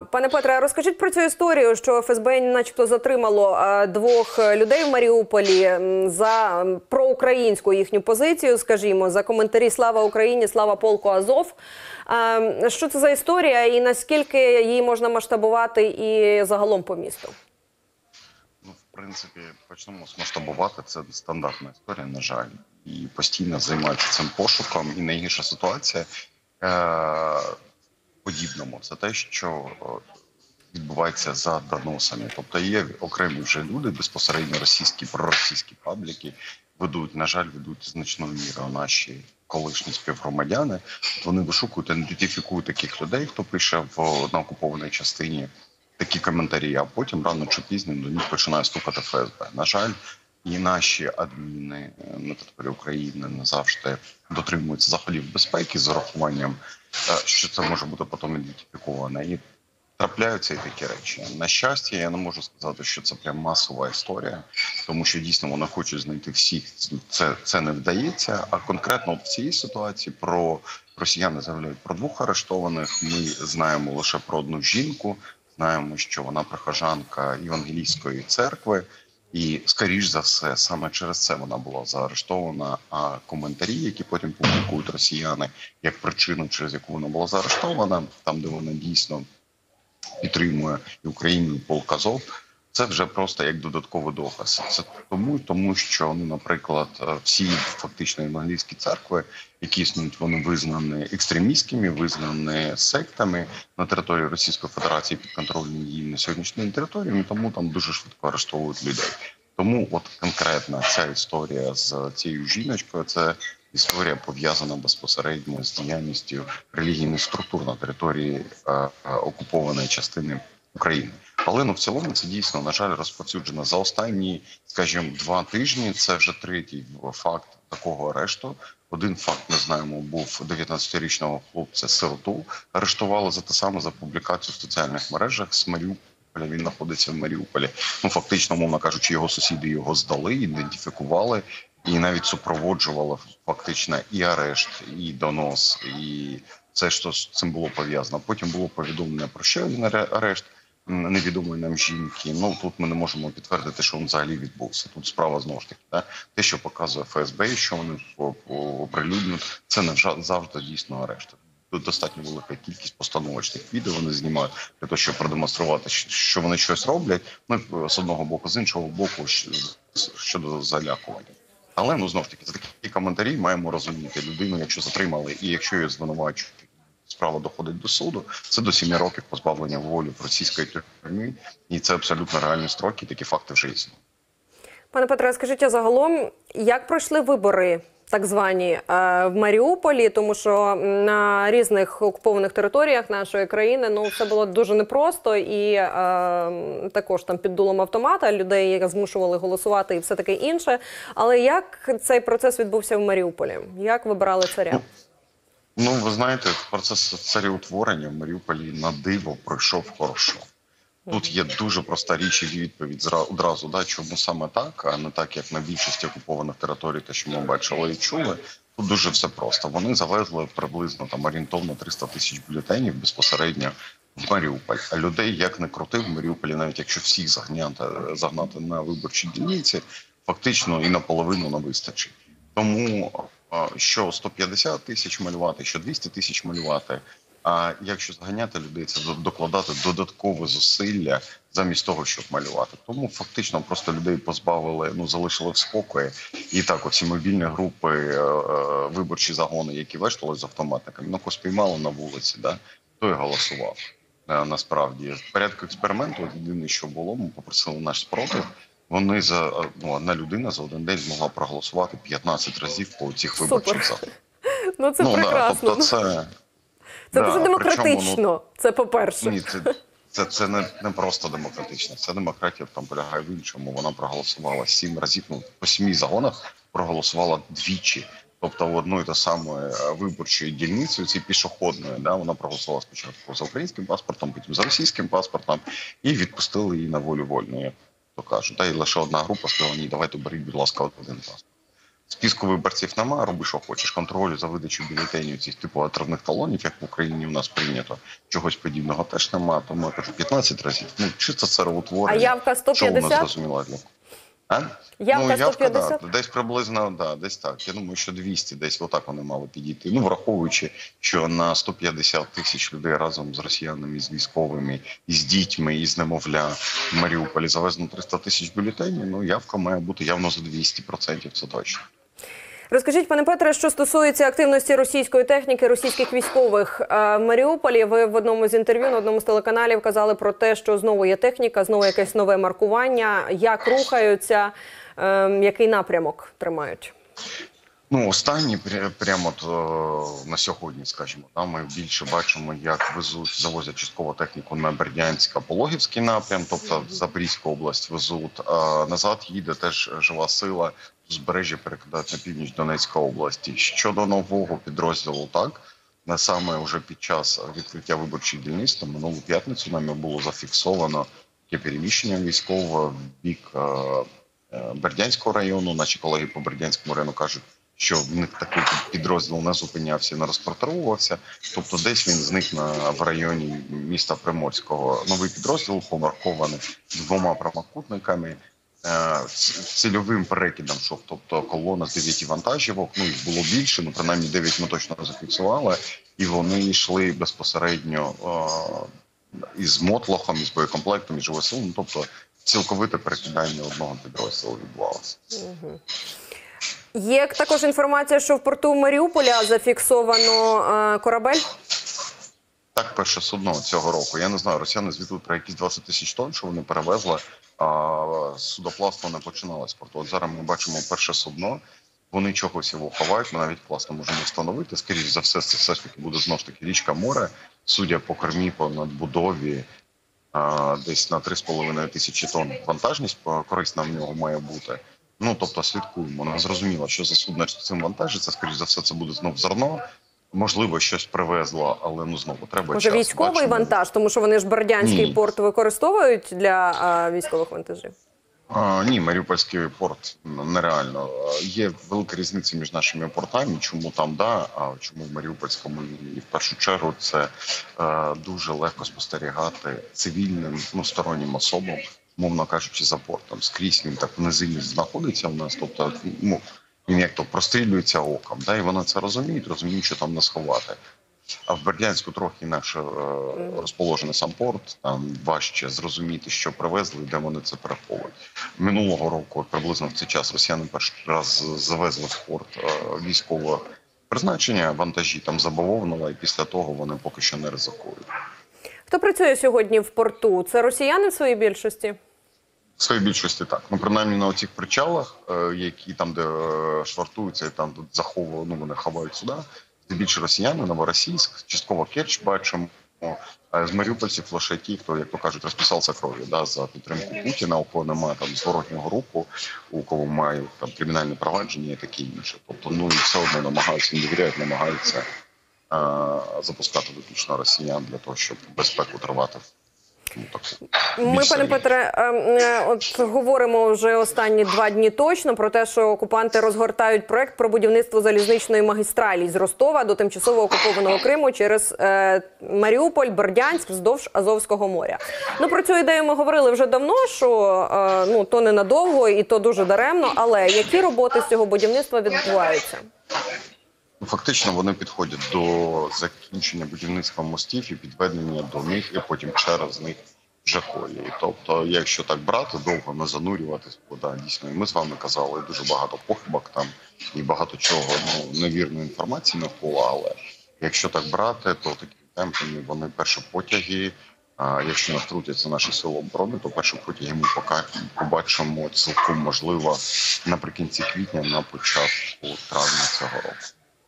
Пане Петре, розкажіть про цю історію, що ФСБ начебто затримало двох людей в Маріуполі за проукраїнську їхню позицію, скажімо, за коментарі «Слава Україні», «Слава полку Азов». Що це за історія і наскільки її можна масштабувати і загалом по місту? Ну, в принципі, почнемо масштабувати. Це стандартна історія, на жаль. І постійно займаються цим пошуком. І найгірша ситуація подібному – це те, що відбувається за доносами. Тобто є окремі вже люди, безпосередньо російські, проросійські пабліки, на жаль, ведуть значною мірою наші колишні співгромадяни. Вони вишукують, ідентифікують таких людей, хто пише на окупованій частині такі коментарі, а потім рано чи пізно до них починає стукати ФСБ. На жаль, і наші адміни на території України не завжди дотримуються заходів безпеки з урахуванням, що це може бути потім ідентифіковано. І трапляються і такі речі. На щастя, я не можу сказати, що це прям масова історія, тому що дійсно вони хочуть знайти всіх. Це не вдається. А конкретно в цій ситуації росіяни заявляють про двох арештованих. Ми знаємо лише про одну жінку. Знаємо, що вона прихожанка Євангелійської церкви. І, скоріш за все, саме через це вона була заарештована. А коментарі, які потім публікують росіяни як причину, через яку вона була заарештована, там, де вона дійсно підтримує і Україну, і полк Азов, це вже просто як додатковий доказ. Це тому що, наприклад, всі фактично євангелійські церкви, які існують, вони визнані екстремістськими, визнані сектами на території Російської Федерації, підконтрольні їм на сьогоднішній території, тому там дуже швидко арештовують людей. Тому от конкретно ця історія з цією жіночкою, це історія пов'язана безпосередньо з діяльністю релігійних структур на території окупованої частини України. Але в цілому це дійсно, на жаль, розповсюджено. За останні, скажімо, 2 тижні це вже 3-й факт такого арешту. Один факт, ми знаємо, був 19-річного хлопця-сироту. Арештували за те саме, за публікацію в соціальних мережах з Маріуполя. Він знаходиться в Маріуполі. Фактично, мовно кажучи, його сусіди його здали, ідентифікували і навіть супроводжували фактично і арешт, і донос, і все, що з цим було пов'язано. Потім було повідомлення про ще один арешт невідомої нам жінки. Тут ми не можемо підтвердити, що він взагалі відбувся. Тут справа знову ж таки. Те, що показує ФСБ, що вони оприлюднюють, це не завжди дійсно арешт. Тут достатньо велика кількість постановочних відео вони знімають для того, щоб продемонструвати, що вони щось роблять. З одного боку, з іншого боку, щодо залякування. Але, знову ж таки, за такі коментарі маємо розуміти людину, якщо затримали і якщо її звинувачують, справа доходить до суду, це до 7 років позбавлення волі в російської тюрмі. І це абсолютно реальні строки, такі факти вже існують. Пане Петре, скажіть, а загалом, як пройшли вибори, так звані, в Маріуполі? Тому що на різних окупованих територіях нашої країни, все було дуже непросто. І також там під дулом автомата людей змушували голосувати і все таке інше. Але як цей процес відбувся в Маріуполі? Як вибирали царя? Ви знаєте, процес царіутворення в Маріуполі на диво пройшов хорошо. Тут є дуже проста річ і відповідь одразу, чому саме так, а не так, як на більшості окупованих територій, те, що ми бачили і чули. Тут дуже все просто. Вони завезли приблизно орієнтовно 300 тисяч бюлетенів безпосередньо в Маріуполь. А людей, як не крути, в Маріуполі, навіть якщо всіх загнати на виборчі дільниці, фактично і наполовину не вистачить. Тому що 150 тисяч малювати, що 200 тисяч малювати, а якщо зганяти людей, це докладати додаткове зусилля замість того, щоб малювати. Тому фактично просто людей позбавили, залишили в спокої. І так, оці мобільні групи, виборчі загони, які вештали з автоматниками, кого спіймали на вулиці, той голосував. Насправді, в порядку експерименту, єдине, що було, ми попросили наш спротив, одна людина за один день змогла проголосувати 15 разів по цих виборчих заходах. Це прекрасно. Тобто це дуже демократично, це по-перше. Ні, це не просто демократично, це демократія там полягає в іншому. Вона проголосувала 7 разів, по 7 загонах проголосувала двічі. Тобто в одну і ту саму виборчу дільницю, ці пішохідної, вона проголосувала спочатку за українським паспортом, потім за російським паспортом, і відпустили її на волю вольну, як то кажуть. І лише одна група сказала: ні, давайте беріть, будь ласка, один паспорт. Списку виборців нема, роби, що хочеш. Контролю за видачу бюлетенів цих типу отравних талонів, як в Україні у нас прийнято, чогось подібного теж нема. Тому я кажу, 15 разів. Ну, чисто це утворення. А явка Що воно 150? зрозуміло для? А? Явка 150? Да, десь приблизно, да, десь так. Я думаю, що 200, десь отак вони мали підійти. Ну, враховуючи, що на 150 тисяч людей разом з росіянами, з військовими, і з дітьми, і з немовля в Маріуполі завезено 300 тисяч бюлетенів, ну, явка має бути явно за 200%, це точно. Розкажіть, пане Петре, що стосується активності російської техніки, російських військових в Маріуполі. Ви в одному з інтерв'ю на одному з телеканалів казали про те, що знову є техніка, знову якесь нове маркування. Як рухаються, який напрямок тримають? Ну, останні прямо на сьогодні, скажімо, ми більше бачимо, як завозять частково техніку на Бердянськ, Пологівський напрям, тобто Запорізьку область везуть, а назад їде теж жива сила, збережжя перекидають на північ Донецької області. Щодо нового підрозділу, так, саме вже під час відкриття виборчих дільниць, то минулу п'ятницю нами було зафіксовано таке переміщення військового в бік Бердянського району. Наші колеги по Бердянському району кажуть, що в них такий підрозділ не зупинявся, не розпортовувався. Тобто десь він зник в районі міста Приморського. Новий підрозділ помаркований 2 прямокутниками, цільовим перекидом, що тобто колона з 9 вантажівок, ну їх було більше, ну принаймні 9 ми точно зафіксували, і вони йшли безпосередньо із мотлохом, із боєкомплектом, із живосилом, тобто цілковите перекидання одного підрозділу відбувалося. Є також інформація, що в порту Маріуполя зафіксовано корабель? Так, перше судно цього року. Я не знаю, росіяни звітують про якісь 20 тисяч тонн, що вони перевезли, а судоплавство не починалось з порту. От зараз ми бачимо перше судно, вони чогось його ховають, ми навіть власне можемо встановити. Скоріше за все, це все ж таки буде знову ж таки річка море, судя по кормі, по надбудові, десь на 3,5 тисячі тонн вантажність корисна в нього має бути. Ну, тобто слідкуємо. Не зрозуміло, що за судно цим вантажиться. Скоріше за все, це буде знов зерно. Можливо, щось привезло, але ну знову треба Може, час. військовий Бачимо. вантаж? Тому що вони ж Бердянський Ні. порт використовують для військових вантажів? Ні, Маріупольський порт нереально. Є велика різниця між нашими портами. Чому там да, а чому в Маріупольському і в першу чергу це дуже легко спостерігати цивільним, ну, стороннім особам, мовно кажучи, за портом. Скрізь він так в низині знаходиться в нас, тобто, ну, він як то прострілюється оком, да, і вони це розуміють, що там не сховати. А в Бердянську трохи інакше розположений сам порт, там важче зрозуміти, що привезли, де вони це переховують. Минулого року, приблизно в цей час, росіяни перший раз завезли в порт військове призначення, вантажі там забавовнили, і після того вони поки що не ризикують. Хто працює сьогодні в порту? Це росіяни в своїй більшості? В своїй більшості так. Ну, принаймні на оцих причалах, які там, де швартуються і там де заховують, ну, вони ховають сюди, це більше росіяни, Новоросійськ, частково Керч бачимо. З маріупольців лише ті, хто, як то кажуть, розписався кров'ю, да, за підтримку Путіна, у кого немає там зворотнього руху, у кого мають там кримінальне провадження і таке інше. Тобто, ну і все одно намагаються, не довіряють, намагаються запускати виключно росіян для того, щоб безпеку тривати. Ми, пане Петре, от говоримо вже останні 2 дні точно про те, що окупанти розгортають проект про будівництво залізничної магістралі з Ростова до тимчасово окупованого Криму через Маріуполь, Бердянськ, вздовж Азовського моря. Ну, про цю ідею ми говорили вже давно, що ну, то ненадовго і то дуже даремно, але які роботи з цього будівництва відбуваються? Фактично вони підходять до закінчення будівництва мостів і підведення до них, і потім через них вже колії. Тобто, якщо так брати, довго не занурюватись, бо да, дійсно, ми з вами казали, дуже багато похибок там і багато чого, ну, невірної інформації навколо, але якщо так брати, то такими темпами вони перші потяги, якщо не втрутяться наші сили оборони, то перші потяги ми побачимо цілком можливо наприкінці квітня, на початку травня цього року.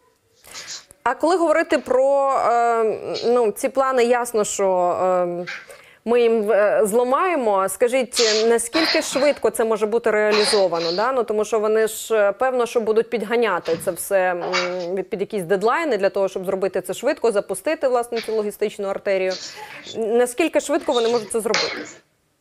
А коли говорити про ну, ці плани, ясно, що ми їм зламаємо. Скажіть, наскільки швидко це може бути реалізовано? Да? Ну, тому що вони ж, певно, що будуть підганяти це все під якісь дедлайни для того, щоб зробити це швидко, запустити, власне, цю логістичну артерію. Наскільки швидко вони можуть це зробити?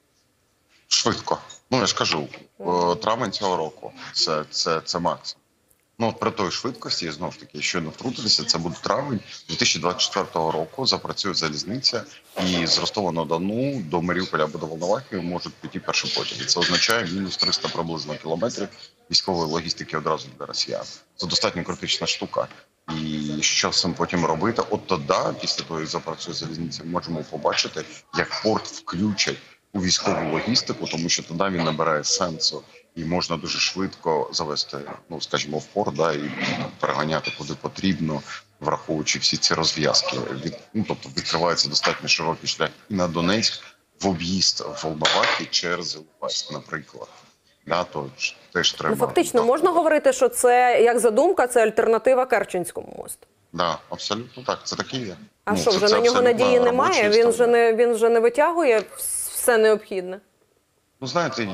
Швидко. Ну, я ж кажу, травень цього року – це максимум. Ну, от при той швидкості, знову ж таки, щойно втрутитися, це буде травень 2024 року, запрацює залізниця, і з Ростова-на-Дону до Маріуполя або до Волновахи можуть піти перші потяги. Це означає мінус 300 приблизно кілометрів військової логістики одразу для росіян. Це достатньо критична штука. І що з цим потім робити? От тоді, після того, як запрацює залізниця, ми можемо побачити, як порт включать у військову логістику, тому що тоді він набирає сенсу. І можна дуже швидко завести, ну скажімо, в порт, да, і переганяти куди потрібно, враховуючи всі ці розв'язки. Тобто відкривається достатньо широкий шлях і на Донецьк в об'їзд Волновахи через Іловайськ, наприклад. Да, то теж треба. Ну, фактично, можна говорити, що це, як задумка, це альтернатива Керченському мосту? Да, абсолютно так. Це таке є. А що, вже на нього надії немає? Він вже не витягує все необхідне? Ну, знаєте,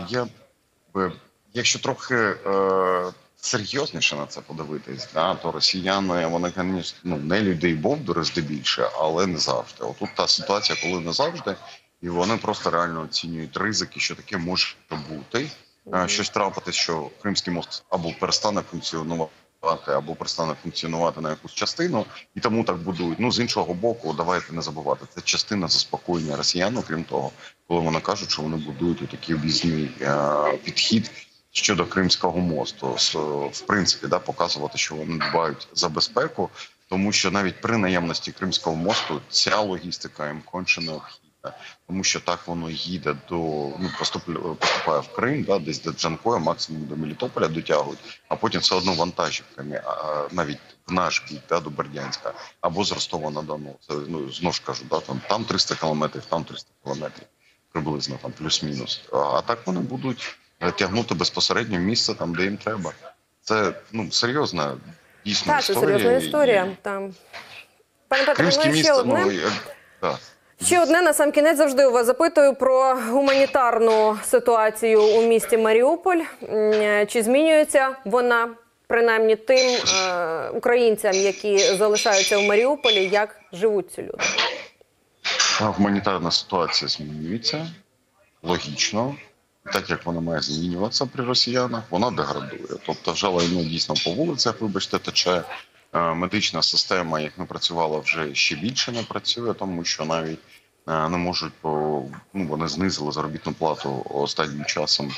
якщо трохи серйозніше на це подивитись, да, то росіяни, вони, звісно, не людей бовдури здебільше, але не завжди. Отут та ситуація, коли не завжди, і вони просто реально оцінюють ризики, що таке може бути. Щось трапити, що Кримський мост або перестане функціонувати, або перестане функціонувати на якусь частину, і тому так будують. Ну, з іншого боку, давайте не забувати, це частина заспокоєння росіян, окрім того, коли вони кажуть, що вони будують такий об'їзний підхід щодо Кримського мосту. В принципі, да, показувати, що вони дбають за безпеку, тому що навіть при наявності Кримського мосту ця логістика їм конче необхідна. Тому що так воно їде поступає в Крим, да, десь до Джанкоя, максимум до Мелітополя дотягують, а потім все одно вантажівками, навіть в наш бік, да, до Бердянська, або з Ростова-на-Дону. Це, знову ж кажу, да, там 300 кілометрів, там 300 кілометрів, приблизно, там плюс-мінус. А так вони будуть тягнути безпосередньо місце там, де їм треба. Це, серйозна, дійсно історія. Так, це серйозна історія. Там. Пане Петре, ще одне. Ще одне, на сам кінець, завжди у вас запитую про гуманітарну ситуацію у місті Маріуполь. Чи змінюється вона, принаймні, тим українцям, які залишаються в Маріуполі, як живуть ці люди? Гуманітарна ситуація змінюється, логічно. Так, як вона має змінюватися при росіянах, вона деградує. Тобто вже лайно дійсно по вулицях, вибачте, тече. Медична система, як не працювала, вже ще більше не працює, тому що навіть не можуть, вони знизили заробітну плату останнім часом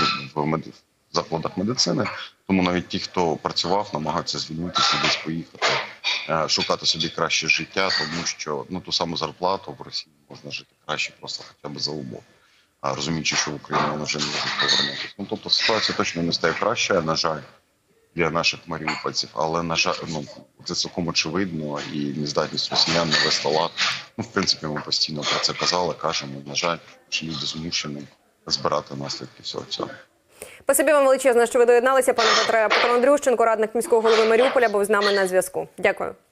в закладах медицини, тому навіть ті, хто працював, намагаються звільнитися, десь поїхати, шукати собі краще життя, тому що ту саму зарплату в Росії можна жити краще просто хоча б за умов. А розуміючи, що в Україні вона вже не може повернутися. Тобто ситуація точно не стає краще, на жаль, для наших маріупольців, але, на жаль, це цілком очевидно, і нездатність росіян навести лад. В принципі, ми постійно про це казали, кажемо, на жаль, що люди змушені збирати наслідки всього цього. Спасибі вам величезне, що ви доєдналися, пане Петре. Петро Андрющенко, радник міського голови Маріуполя, був з нами на зв'язку. Дякую.